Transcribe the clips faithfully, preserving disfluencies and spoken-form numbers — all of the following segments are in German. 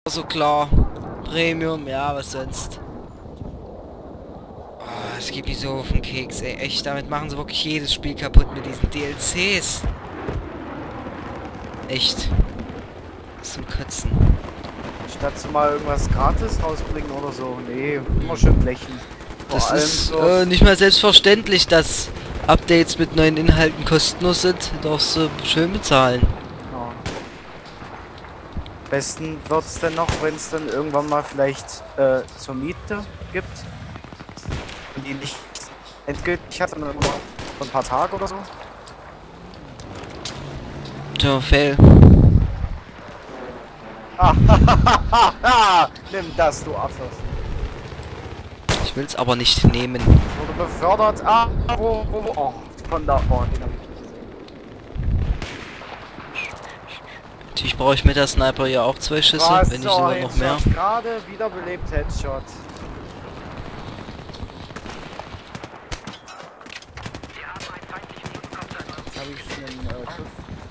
so klar. Premium, ja, was sonst. Oh, es geht mir so auf den Keks, ey. Echt, damit machen sie wirklich jedes Spiel kaputt mit diesen D L Cs. Echt. Zum Kotzen. Statt zu mal irgendwas gratis rausbringen oder so. Nee, immer schön blechen. Vor Das allem ist so äh, nicht mal selbstverständlich, dass Updates mit neuen Inhalten kostenlos sind. Darfst du schön bezahlen. ja. Besten wird's dann noch, wenn es dann irgendwann mal vielleicht äh, zur Miete gibt. Und die nicht endgültig hat, sondern nur für ein paar Tage oder so. Tja, fail. Ah, nimm das, du Affe. Ich will's aber nicht nehmen. Wurde befördert. Ah, wo, wo, wo. Oh, von da. Oh, den hab ich nicht gesehen. Natürlich brauche ich mit der Sniper ja auch zwei Schüsse, Was? wenn nicht Oh, sogar noch mehr. Headshot. Gerade wiederbelebt Headshot. Jetzt habe ich einen äh, Griff.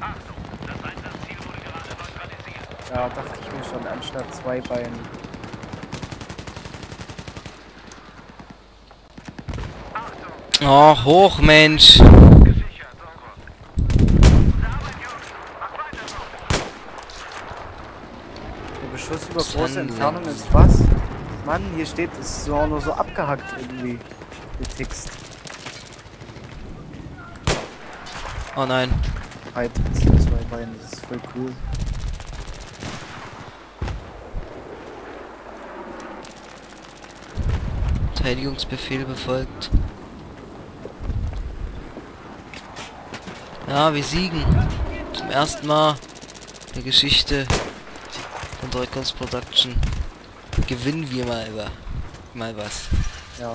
Ja, dachte ich mir schon, anstatt zwei Beinen. Oh, hoch, Mensch. Der Beschuss über große Sandling. Entfernung ist was? Mann, hier steht, es ist so nur so abgehackt irgendwie. Der Text. Oh nein. Halt, zwei Beine, das ist voll cool. Verteidigungsbefehl befolgt. Ja, wir siegen. Zum ersten Mal in der Geschichte von Dreckons Production. Gewinnen wir mal über mal was. Ja.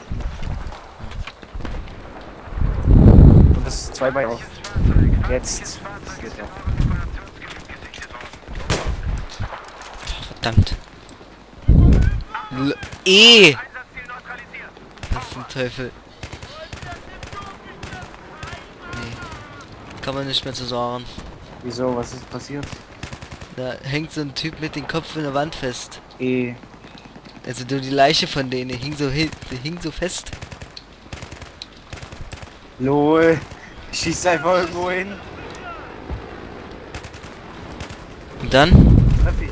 Und das ist zwei Beine auf. Jetzt. Das geht ja. Verdammt. L E! Was zum Teufel? Nee. Kann man nicht mehr zu sagen. Wieso? Was ist passiert? Da hängt so ein Typ mit dem Kopf in der Wand fest. E. Also nur die Leiche von denen hing so hin, die hing so fest. Lol. Schießt einfach irgendwo hin. Und dann? Treff ich.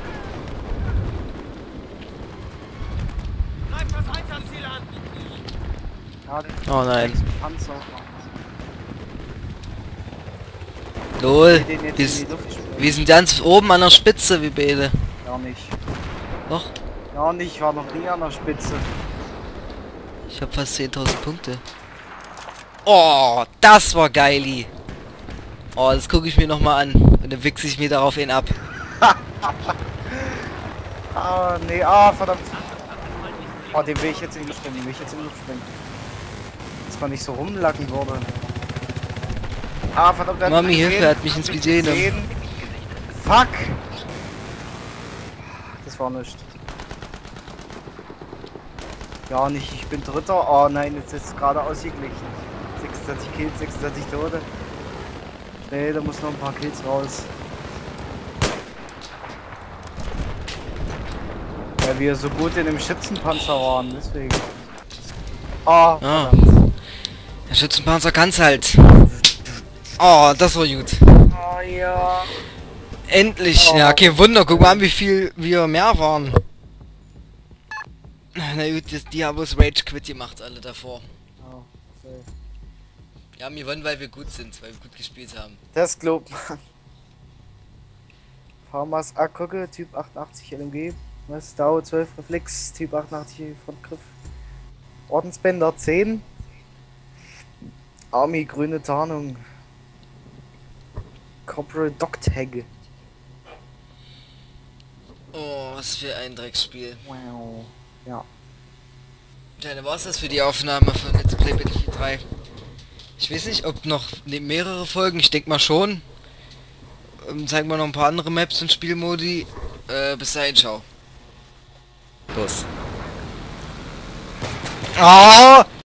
Greift das Einsatzziel an! Ja, Oh nein. Panzer. Lol. Den jetzt Wir, in die s- Luft springen. wir sind ganz oben an der Spitze, wie beide. Gar nicht. Doch, Gar nicht, ich war noch nie an der Spitze. ich habe fast zehntausend Punkte. Oh, das war geili. Oh, das gucke ich mir noch mal an. Und dann wichse ich mir darauf ihn ab. Ah, nee, ah, verdammt. Oh, den will ich jetzt in die Luft springen, den will ich jetzt in die Luft springen. Dass man nicht so rumlacken würde. Ah, verdammt, der hat Mami, mich Hilfe, gesehen, er hat mich ins Visier genommen. gesehen. Fuck! Das war nichts. Ja, nicht, ich bin Dritter. Oh nein, jetzt ist es gerade ausgeglichen. sechsundzwanzig Kills, sechsundzwanzig Tote. Nee, da muss noch ein paar Kills raus. Weil wir so gut in dem Schützenpanzer waren, deswegen. Ah, Ah. verdammt. Der Schützenpanzer kann's halt. Oh, das war gut. Oh ja. Endlich. Oh. Ja, kein Wunder. Guck mal an, wie viel wir mehr waren. Na gut, das, die haben uns Rage Quit gemacht, alle davor. Oh, okay. Ja, wir wollen, weil wir gut sind, weil wir gut gespielt haben. Das glaubt man. Farmers A-Kocke, Typ achtundachtzig L M G. Was? Dau zwölf Reflex, Typ achtundachtzig Frontgriff. Ordensbänder zehn. Army grüne Tarnung. Corporal Dog Tag. Oh, was für ein Drecksspiel. Wow. Ja. Ja, dann war's das für die Aufnahme von Let's Play Battlefield drei. Ich weiß nicht, ob noch ne, mehrere Folgen, ich denke mal schon. Ähm, zeigen wir noch ein paar andere Maps und Spielmodi. Äh, bis dahin, ciao. Los. Ah!